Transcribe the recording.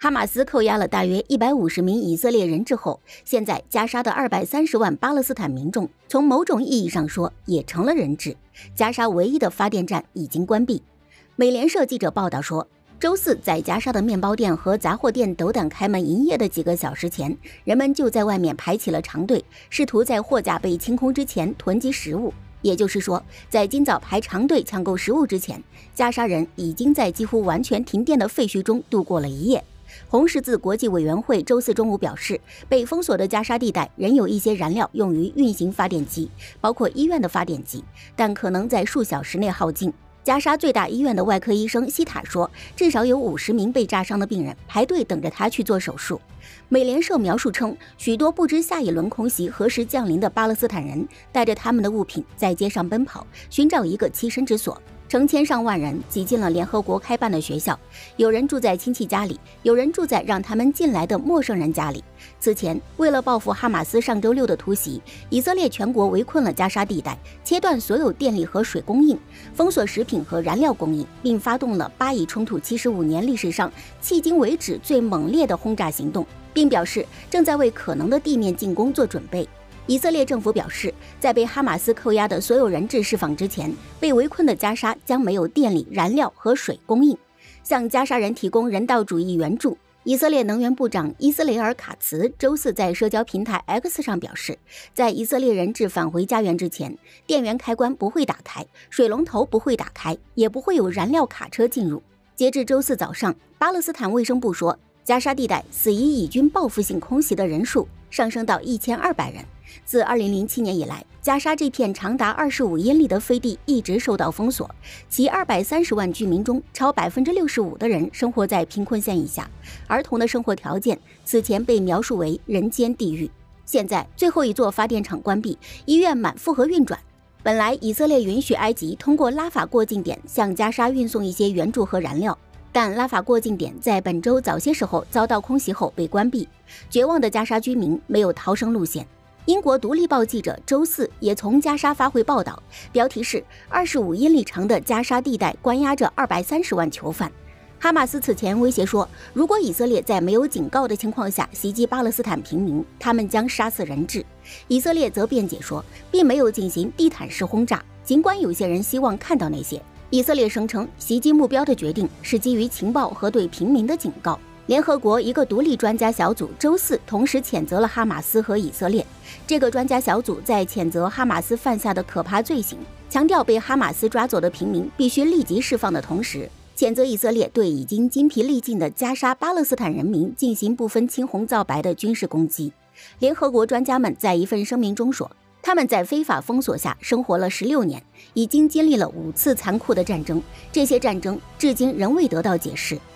哈马斯扣押了大约150名以色列人质后，现在加沙的230万巴勒斯坦民众，从某种意义上说也成了人质。加沙唯一的发电站已经关闭。美联社记者报道说，周四在加沙的面包店和杂货店斗胆开门营业的几个小时前，人们就在外面排起了长队，试图在货架被清空之前囤积食物。也就是说，在今早排长队抢购食物之前，加沙人已经在几乎完全停电的废墟中度过了一夜。红十字国际委员会周四中午表示，被封锁的加沙地带仍有一些燃料用于运行发电机，包括医院的发电机，但可能在数小时内耗尽。加沙最大医院的外科医生希塔说，至少有50名被炸伤的病人排队等着他去做手术。美联社描述称，许多不知下一轮空袭何时降临的巴勒斯坦人带着他们的物品在街上奔跑，寻找一个栖身之所。成千上万人挤进了联合国开办的学校，有人住在亲戚家里，有人住在让他们进来的陌生人家里。此前，为了报复哈马斯上周六的突袭，以色列全国围困了加沙地带，切断所有电力和水供应，封锁食品和燃料供应，并发动了巴以冲突75年历史上迄今为止最猛烈的轰炸行动，并表示正在为可能的地面进攻做准备。以色列政府表示，在被哈马斯扣押的所有人质释放之前，被围困的加沙将没有电力、燃料和水供应。向加沙人提供人道主义援助。以色列能源部长伊斯雷尔·卡茨周四在社交平台 X 上表示，在以色列人质返回家园之前，电源开关不会打开，水龙头不会打开，也不会有燃料卡车进入。截至周四早上，巴勒斯坦卫生部说，加沙地带死于以军报复性空袭的人数上升到1200人。自2007年以来，加沙这片长达25英里的飞地一直受到封锁，其230万居民中超65%的人生活在贫困线以下，儿童的生活条件此前被描述为人间地狱。现在最后一座发电厂关闭，医院满负荷运转。本来以色列允许埃及通过拉法过境点向加沙运送一些援助和燃料，但拉法过境点在本周早些时候遭到空袭后被关闭，绝望的加沙居民没有逃生路线。英国独立报记者周四也从加沙发回报道，标题是25英里长的加沙地带关押着230万囚犯。哈马斯此前威胁说，如果以色列在没有警告的情况下袭击巴勒斯坦平民，他们将杀死人质。以色列则辩解说，并没有进行地毯式轰炸，尽管有些人希望看到那些。以色列声称，袭击目标的决定是基于情报和对平民的警告。联合国一个独立专家小组周四同时谴责了哈马斯和以色列。这个专家小组在谴责哈马斯犯下的可怕罪行，强调被哈马斯抓走的平民必须立即释放的同时，谴责以色列对已经筋疲力尽的加沙巴勒斯坦人民进行不分青红皂白的军事攻击。联合国专家们在一份声明中说，他们在非法封锁下生活了16年，已经经历了5次残酷的战争，这些战争至今仍未得到解释。